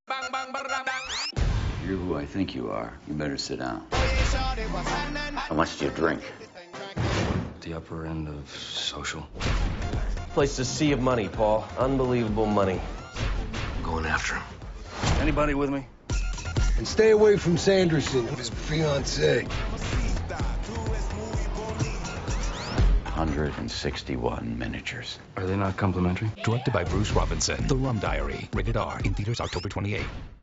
You're who I think you are. You better sit down. How much do you drink? The upper end of social. Place a sea of money, Paul. Unbelievable money. I'm going after him. Anybody with me? And stay away from Sanderson, his fiancée. 161 miniatures. Are they not complimentary? Directed by Bruce Robinson, The Rum Diary. Rated R. In theaters October 28.